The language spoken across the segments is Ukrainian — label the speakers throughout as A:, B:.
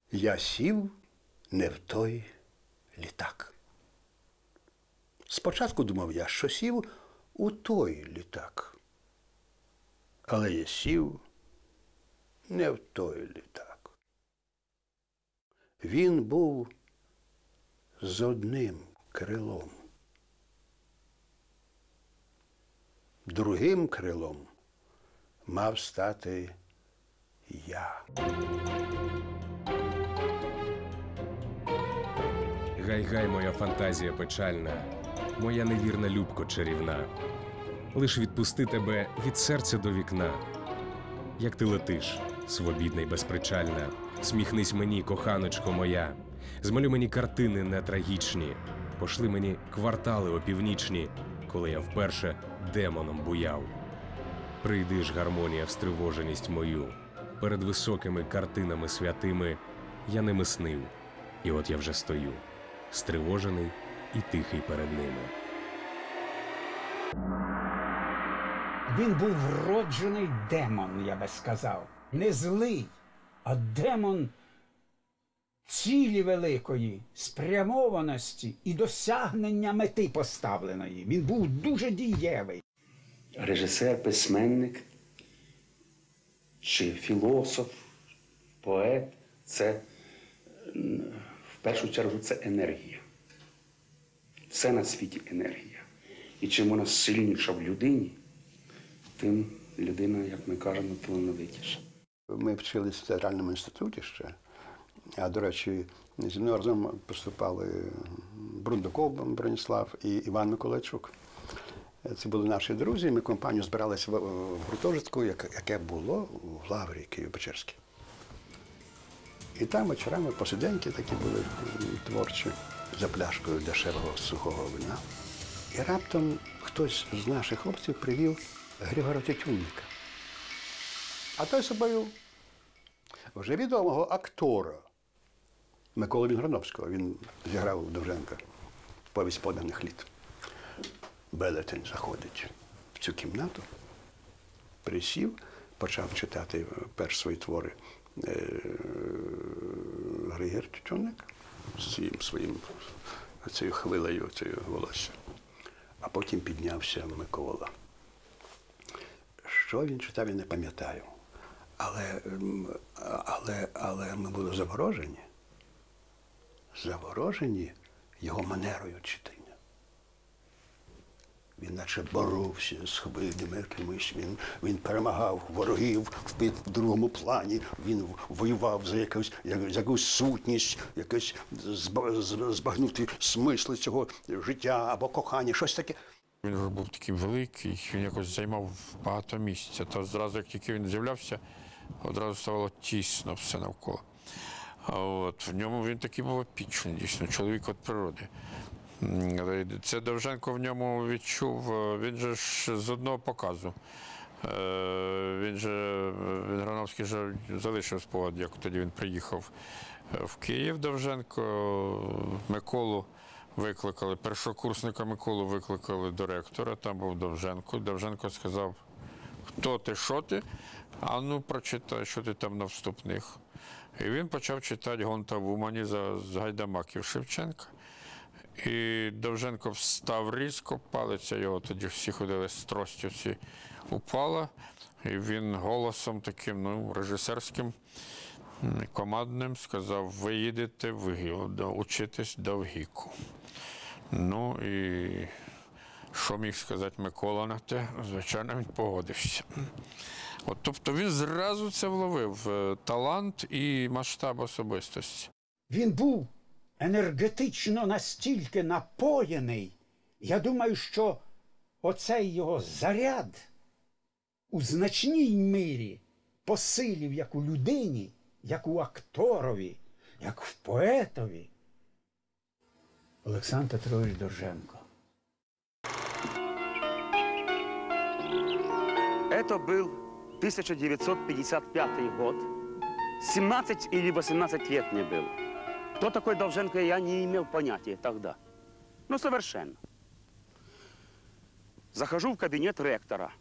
A: Я сів не в той літак. Спочатку думав я, що сів у той літак. Але я сів не в той літак. Він був з одним крилом. Другим крилом мав стати я.
B: Гай-гай, моя фантазія печальна, моя невірна любко чарівна. Лиш відпусти тебе від серця до вікна. Як ти летиш, свобідна й безпричальна, сміхнись мені, коханочко моя. Змалюй мені картини нетрагічні, пошли мені квартали опівнічні, коли я вперше демоном буяв. Прийди ж, гармонія, в стривоженість мою. Перед високими картинами святими я ними снив, і от я вже стою, стривожений і тихий перед ними.
C: Він був вроджений демон, я би сказав. Не злий, а демон цілі великої, спрямованості і досягнення мети поставленої. Він був дуже дієвий.
D: Режисер, письменник чи філософ, поет – це, в першу чергу, це енергія. Все на світі енергія. І чим вона сильніша в людині, тим людина, як ми кажемо, талановитіша.
A: Ми вчились в театральному інституті ще. А, до речі, зі мною разом поступали Брундуков Броніслав і Іван Миколайчук. Це були наші друзі. Ми компанію збиралися в гуртожитку, яке було в Лаврі Києво-Печерській. І там вечорами посиденьки такі були творчі, за пляшкою дешевого сухого вина. І раптом хтось з наших хлопців привів Григора Тютюнника. А той собою вже відомого актора Миколи Вінграновського. Він зіграв у Довженка «Повість поданих літ». Велетень заходить в цю кімнату, присів, почав читати перші свої твори Григор Тютюнник з цією хвилею, цією волосся. А потім піднявся Микола. Що він читав, я не пам'ятаю. Але ми були заворожені його манерою читання. Він наче боровся з хвилями якимись, він перемагав ворогів в другому плані, він воював за якусь сутність, якось збагнути смисли цього життя або кохання, щось таке.
E: Він вже був такий великий, він якось займав багато місця. То зразу, як тільки він з'являвся, одразу ставало тісно все навколо. В ньому він такий був епічний, дійсно, чоловік від природи. Це Довженко в ньому відчув, він же ж з одного показу. Вінграновський же залишив спогад, як тоді він приїхав в Київ, Довженко. Миколу викликали, першокурсника Миколу викликали до ректора, там був Довженко. Довженко сказав: хто ти, що ти? А ну прочитай, що ти там на вступних. І він почав читати «Гонта в Умані» з Гайдамаків Шевченка. І Довженко встав різко, палиця його, тоді всі ходили з тростю, всі упала. І він голосом таким, режисерським, командним сказав: ви їдете в ГІЛ, учитись до ВГІКу. Ну і що міг сказати Микола на те? Звичайно, він погодився. Тобто він зразу це вловив, талант і масштаб особистості.
C: Він був енергетично настільки напоєний. Я думаю, що оцей його заряд у значній мірі посилів як у людині, як у акторові, як в поетові Олександр Петрович Довженко.
F: Это был 1955 год. 17 или 18 лет мне было. Кто такой Довженко, я не имел понятия тогда. Ну, совершенно. Захожу в кабинет ректора.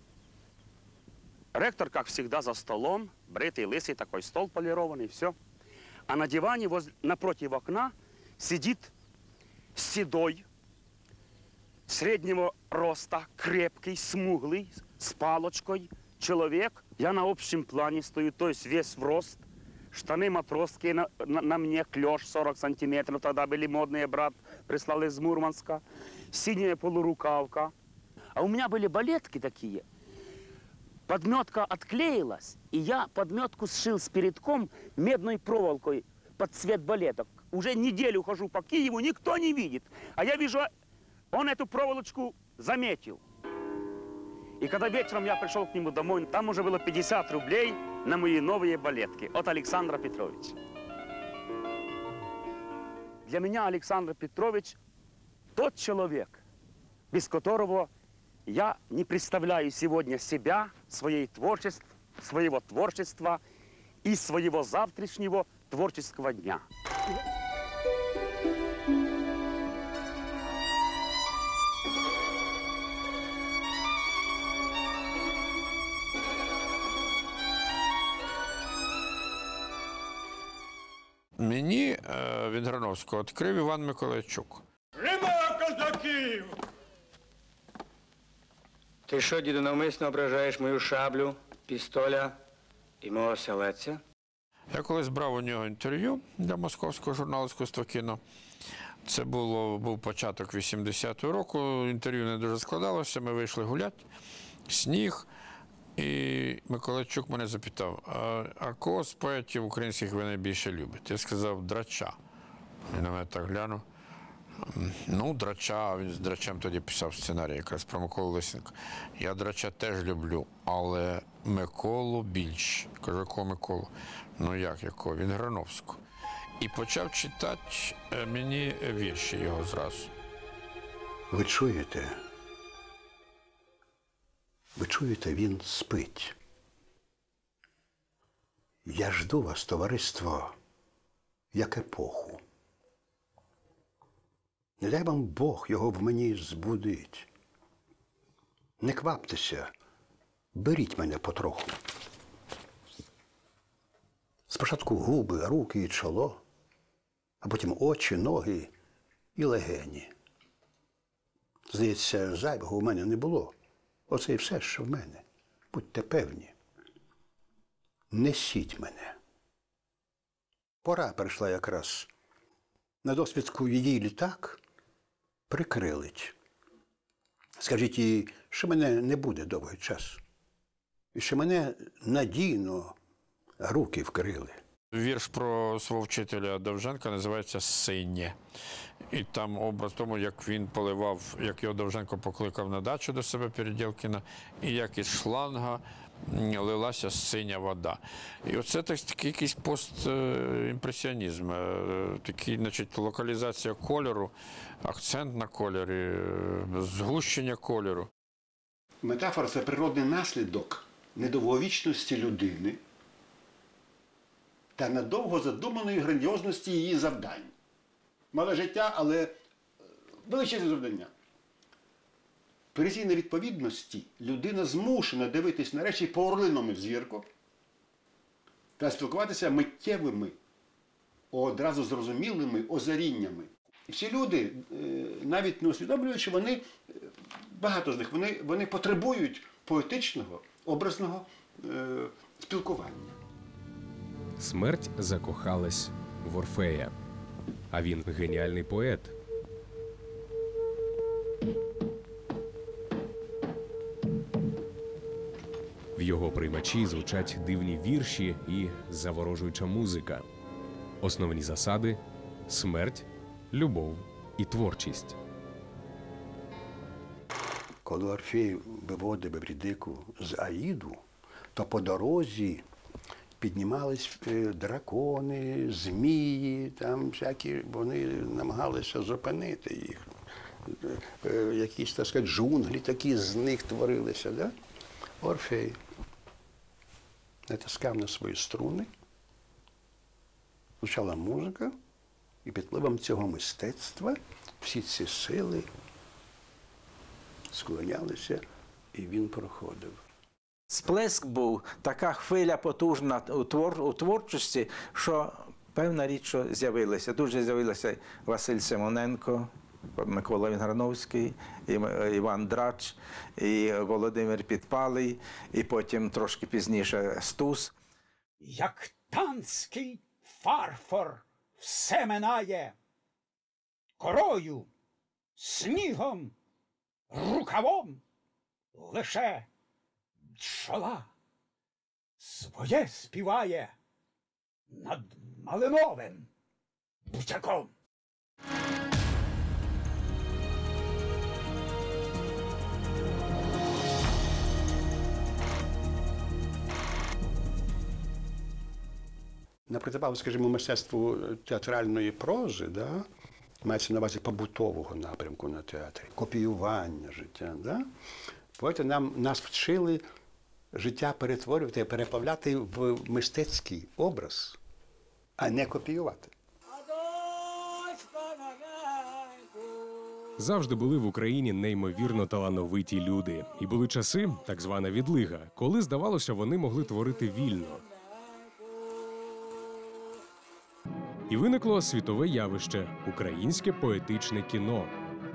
F: Ректор, как всегда, за столом, бритый, лысый, такой стол полированный, все. А на диване напротив окна сидит седой, среднего роста, крепкий, смуглый, с палочкой человек. Я на общем плане стою, то есть весь в рост. Штаны матросские на мне, клеш 40 сантиметров, тогда были модные, брат прислал из Мурманска. Синяя полурукавка. А у меня были балетки такие. Подметка отклеилась, и я подметку сшил с передком медной проволокой под цвет балеток. Уже неделю хожу по Киеву, никто не видит. А я вижу, он эту проволочку заметил. И когда вечером я пришел к нему домой, там уже было 50 рублей на мои новые балетки от Александра Петровича. Для меня Александр Петрович тот человек, без которого я не представляю сегодня себя, своего творчества и своего завтрашнего творческого дня.
E: Мені від Грановського відкрив Іван Миколайчук.
G: Нема козаків!
H: Ти що, діду, навмисно ображаєш мою шаблю, пістоля і мого селеця?
E: Я колись брав у нього інтерв'ю для московського журналу «Іскусство кіно». Це був початок 80-го року, інтерв'ю не дуже складалося, ми вийшли гуляти, сніг, і Миколайчук мене запитав, а кого з поетів українських ви найбільше любите? Я сказав, Драча. Він на мене так глянув. Ну, Драча, він з Драчем тоді писав сценарій якраз про Миколу Лисенка. Я Драча теж люблю, але Миколу більше. Кажу, якого Миколу? Ну як якого? Він Грановського. І почав читати мені вірші його зразу.
A: Ви чуєте? Ви чуєте, він спить. Я жду вас, товариство, як епоху. Не дай вам Бог його в мені збудить. Не кваптеся, беріть мене потроху. Спочатку губи, руки і чоло, а потім очі, ноги і легені. Здається, зайвого у мене не було. Оце і все, що в мене. Будьте певні. Несіть мене. Пора прийшла якраз. На досвідку її літак прикрилить. Скажіть їй, що мене не буде довгий час. І що мене надійно руки вкрили.
E: Вірш про свого вчителя Довженка називається «Синє». І там образ тому, як він поливав, як його Довженко покликав на дачу до себе Передєлкіна, і як із шланга лилася синя вода. І оце такий якийсь постімпресіонізм, такий, значить, локалізація кольору, акцент на кольорі, згущення кольору.
A: Метафора – це природний наслідок недовговічності людини та надовго задуманої грандіозності її завдань. Мале життя, але величезне завдання. В пересій невідповідності людина змушена дивитись на речі по орлиному взірку та спілкуватися миттєвими, одразу зрозумілими озаріннями. Всі люди, навіть не усвідомлюючи, вони, багато з них, вони потребують поетичного, образного спілкування.
B: Смерть закохалась в Орфея. А він геніальний поет. В його приймачі звучать дивні вірші і заворожуюча музика. Основні засади – смерть, любов і творчість.
A: Коли Орфей виводив Евридику з Аїду, то по дорозі піднімались дракони, змії, там всякі, вони намагалися зупинити їх. Якісь, так сказати, джунглі такі з них творилися. Да? Орфей натискав на свої струни, звучала музика, і під впливом цього мистецтва всі ці сили склонялися, і він проходив.
I: Сплеск був, така хвиля потужна у творчості, що Певна річ, що з'явилися. Дуже з'явилися Василь Симоненко, Микола Вінграновський, Іван Драч, і Володимир Підпалий, і потім трошки пізніше Стус.
C: Як танський фарфор все минає, корою, снігом, рукавом, лише бджола своє співає над малиновим бутяком.
A: На протипагу, скажімо, мистецтву театральної прози, да, мається на увазі побутового напрямку на театрі, копіювання життя. Да? Поети нас вчили життя перетворювати, переплавляти в мистецький образ, а не копіювати.
B: Завжди були в Україні неймовірно талановиті люди. І були часи, так звана відлига, коли, здавалося, вони могли творити вільно. І виникло світове явище – українське поетичне кіно.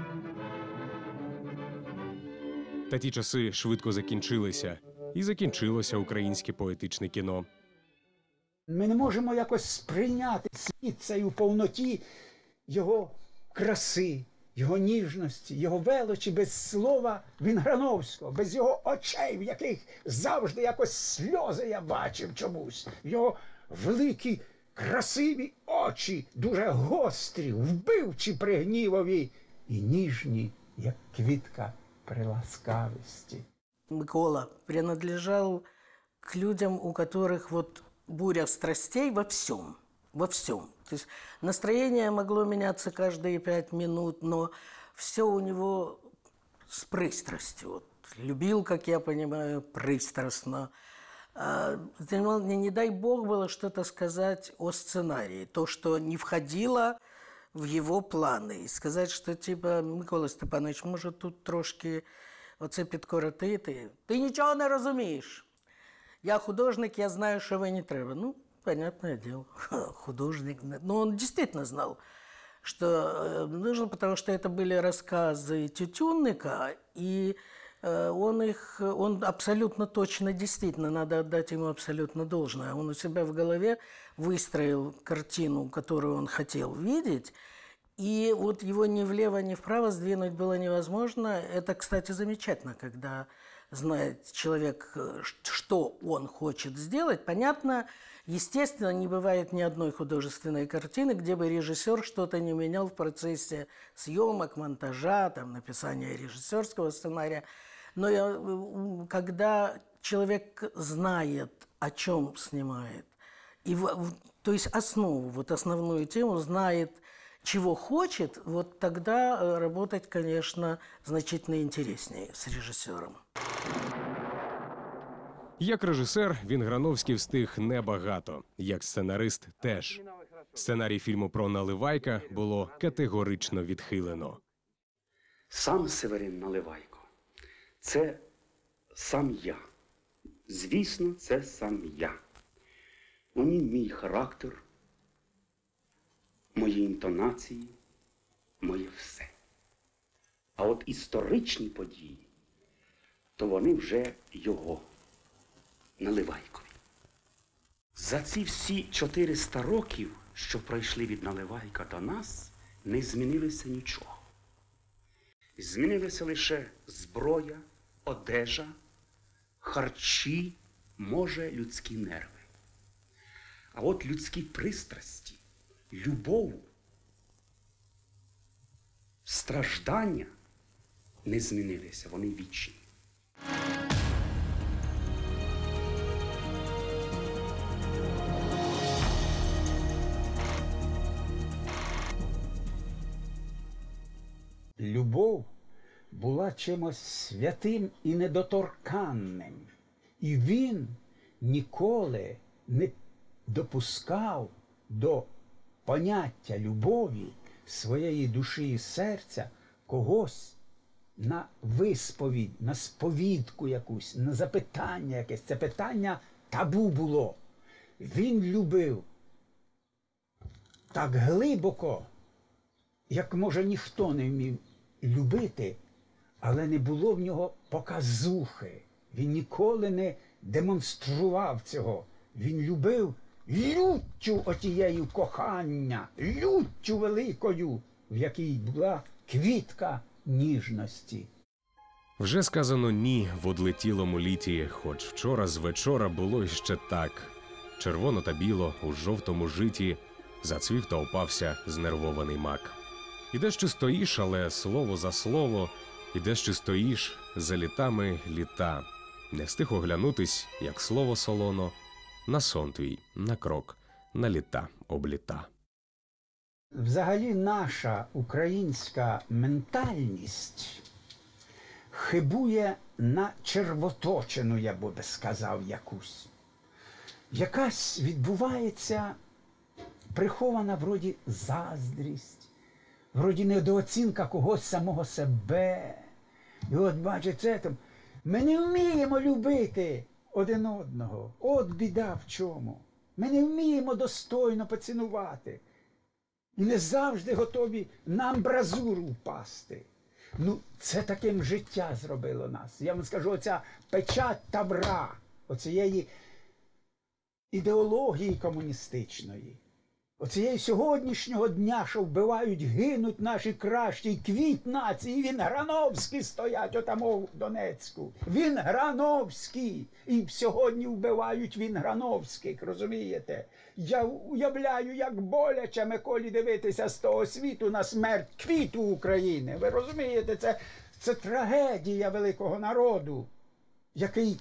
B: Та ті часи швидко закінчилися. І закінчилося українське поетичне кіно.
C: Ми не можемо якось сприйняти світ цей у повноті його краси, його ніжності, його величі без слова Вінграновського, без його очей, в яких завжди якось сльози я бачив чомусь, його великі красиві очі, дуже гострі, вбивчі при гнівові і ніжні, як квітка при ласкавості.
J: Микола принадлежал к людям, у которых вот буря страстей во всем. Во всем. То есть настроение могло меняться каждые 5 минут, но все у него с пристрастью. Вот, любил, как я понимаю, пристрастно. Не дай бог было что-то сказать о сценарии. То, что не входило в его планы. И сказать, что типа, Микола Степанович, может тут трошки оце підкоротити. Ти нічого не розумієш. Я художник, я знаю, що ви не треба. Ну, понятное дело, художник. Но он действительно знал, что нужно, потому что это были рассказы Тютюнника, и он абсолютно точно, действительно, надо отдать ему абсолютно должное. Он у себя в голове выстроил картину, которую он хотел видеть, и вот его ни влево, ни вправо сдвинуть было невозможно. Это, кстати, замечательно, когда знает человек, что он хочет сделать. Понятно, естественно, не бывает ни одной художественной картины, где бы режиссер что-то не менял в процессе съемок, монтажа, там, написания режиссерского сценария. Но когда человек знает, о чем снимает, и, то есть основу, вот основную тему, знает, чего хочет, вот тогда работать, конечно, значительно интереснее с режиссером.
B: Як режисер, Вінграновський встиг небагато. Як сценарист – теж. Сценарій фільму про Наливайка було категорично відхилено.
D: Сам Северин Наливайко – це сам я. Звісно, це сам я. У ній мій характер, мої інтонації, моє все. А от історичні події, то вони вже його, Наливайкові. За ці всі 400 років, що пройшли від Наливайка до нас, не змінилося нічого. Змінилися лише зброя, одежа, харчі, може, людські нерви. А от людські пристрасті, любов, страждання не змінилися, вони вічні.
C: Любов була чимось святим і недоторканним. І він ніколи не допускав до поняття любові своєї душі і серця когось на висповідь, на сповідку якусь, на запитання якесь. Це питання табу було. Він любив так глибоко, як, може, ніхто не вмів любити, але не було в нього показухи. Він ніколи не демонстрував цього. Він любив люттю отією кохання, люттю великою, в якій була квітка ніжності.
B: Вже сказано ні в одлетілому літі, хоч вчора з вечора було іще так. Червоно та біло у жовтому житі зацвів та опався знервований мак. Ідеш чи стоїш, але слово за слово, ідеш чи стоїш, за літами літа. Не встиг оглянутись, як слово солоно, на сон твій, на крок, на літа обліта.
C: Взагалі наша українська ментальність хибує на червоточину, я би сказав, якусь. Якась відбувається прихована вроді заздрість, вроді недооцінка когось самого себе. І от, бачите, там, ми не вміємо любити один одного. От біда в чому. Ми не вміємо достойно поцінувати. І не завжди готові на амбразуру впасти. Ну, це таким життя зробило нас. Я вам скажу, оця печать тавра, оцієї ідеології комуністичної, оцієї сьогоднішнього дня, що вбивають, гинуть наші кращі, квіт нації, Вінграновські стоять отамо в Донецьку. Вінграновські! І сьогодні вбивають Вінграновських, розумієте? Я уявляю, як боляче Миколі дивитися з того світу на смерть квіту України. Ви розумієте, це трагедія великого народу, який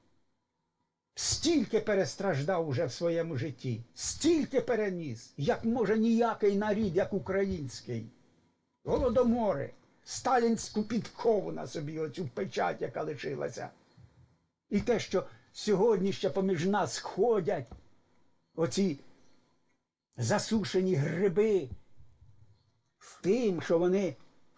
C: стільки перестраждав уже в своєму житті, стільки переніс, як може ніякий нарід, як український. Голодомори, сталінську підкову на собі, оцю печать, яка лишилася. І те, що сьогодні ще поміж нас ходять оці засушені гриби з тим, що вони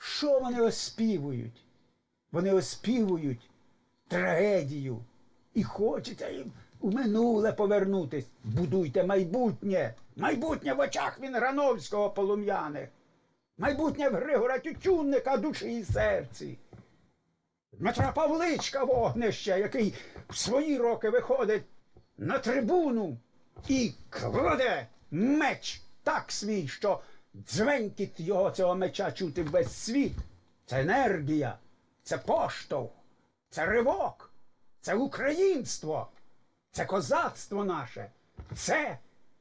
C: оспівують? Вони оспівують трагедію. І хочеться їм у минуле повернутись. Будуйте майбутнє. Майбутнє в очах Вінграновського полум'яних. Майбутнє в Григора Тютюнника душі і серці. Дмитра Павличка вогнище, який в свої роки виходить на трибуну і кладе меч так свій, що дзвенькіт його цього меча чути весь світ. Це енергія, це поштовх, це ривок. Це українство, це козацтво наше, це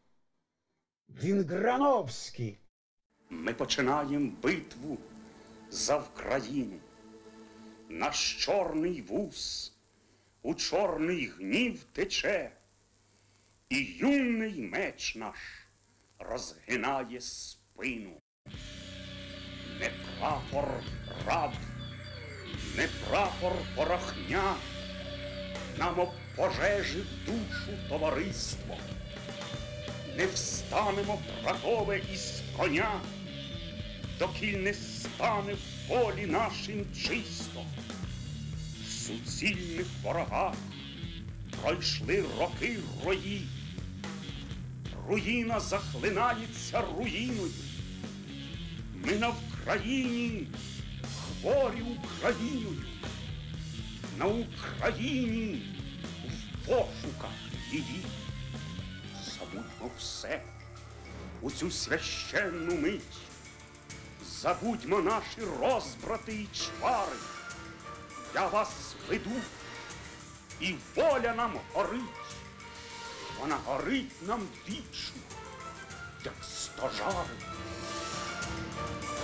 C: Вінграновські.
D: Ми починаємо битву за Вкраїну. Наш чорний вуз у чорний гнів тече, і юний меч наш розгинає спину. Не прапор раб, не прапор порохня нам обпожежив душу товариство. Не встанемо, бракове, із коня, докіль не стане в полі нашим чисто. В суцільних ворогах пройшли роки рої. Руїна захлинається руїною. Ми на Вкраїні хворі Україною. На Україні в пошуках її. Забудьмо все у цю священну мить. Забудьмо наші розбрати і чвари. Я вас веду, і воля нам горить. Вона горить нам вічно, як стожари.